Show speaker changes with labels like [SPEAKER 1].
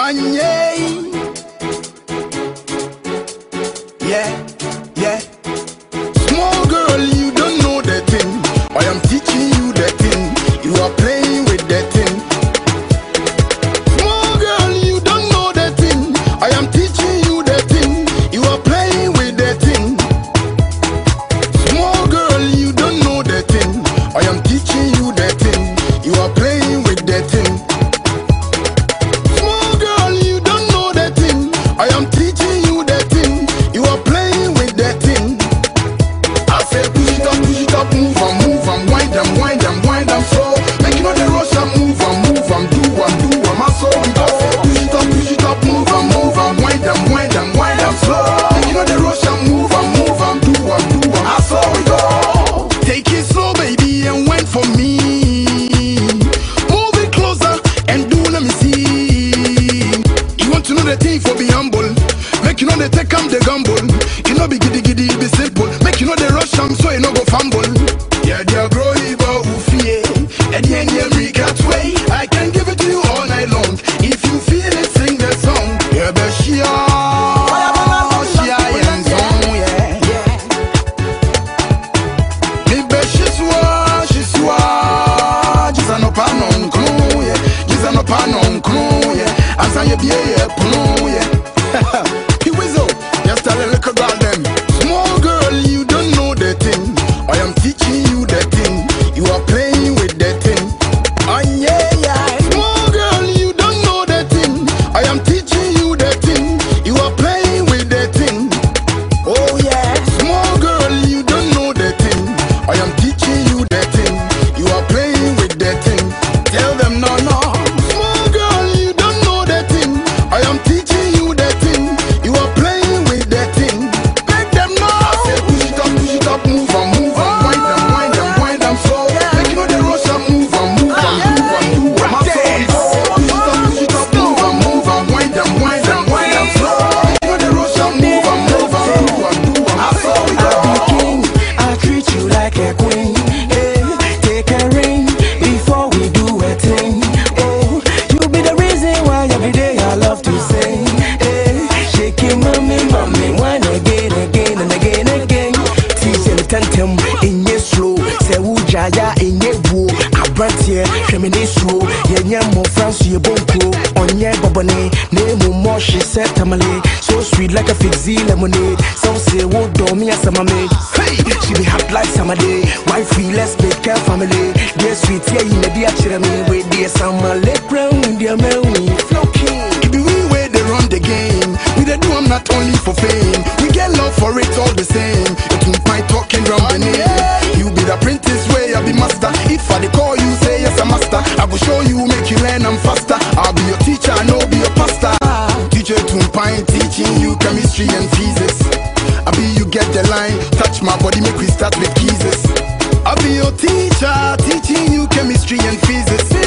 [SPEAKER 1] Anye. Yeah, yeah. Small girl, you don't know the thing. I am teaching you the thing. You are playing with the thing. Small girl, you don't know the thing. I am teaching you the thing. You are playing with the thing. Small girl, you don't know the thing. I am teaching you the thing. You are playing with the thing. Small girl, you don't know the thing. I am teaching you the thing. You are playing with the thing. I say push it up, move and wind them, wind them slow. Make you know the rush and move and do I saw we go. Push it up, move and wind them slow. Make you know the rush and move and do I saw we go. Take it slow, baby, and wait for me. Move it closer and do let me see. You want to know the thing for be humble. Make you know the take am the gamble. You know be giddy, be simple. Make you know the rush am so you no go fumble. Yeah, they are growing but ufie. And the end every cat way. I can give it to you all night long. If you feel it, sing the song. Yeah, but she just tell a little girl them. Small girl, you don't know the thing. I am teaching you the thing. You are playing with the thing. Small girl, you don't know the thing. I am teaching you the thing. You are playing with the thing. Oh yeah. Small girl, you don't know the thing. I am teaching you the thing. You are playing with the thing. Tell them no. Small girl, you don't know the thing. I am teaching you the thing. You are playing with the thing. Make them know. I say push it up, move and wind them slow. Make you know the rush and move and do my soul. Push it up, move and wind them slow. Make you know the rush and move and do my soul.
[SPEAKER 2] I'll be king, I'll treat you like a queen. Hey, take a ring before we do a thing. Oh, you be the reason why every day I love to sing. Hey, shaking mommy, one again and again. Teaching the tantem in your slow. Say Ujaya in your boo. I brought here, feminist slow. Yeah, more France, you bonko. On your bobone, name more, she said tamale. So sweet like a fizzy lemonade. Some say, what do me as a maid? Hey, she be hot like summer day. Wife, let's make her family. Dear sweet, yeah, in the dear children, with dear summer, let brown, dear man, flow king.
[SPEAKER 1] It be we way they run the game. We they do I'm not only for fame. We get love for it all the same. Atumpan talking drum the name. You be the apprentice way, I be master. If I dey call you, say yes, I'm master. I go show you, make you learn, I'm faster. I'll be your teacher, I know be your pastor. Teacher Atumpan teaching you chemistry and physics. I be you get the line, touch my body, make we start with kisses. I'll be your teacher, teaching you chemistry and physics.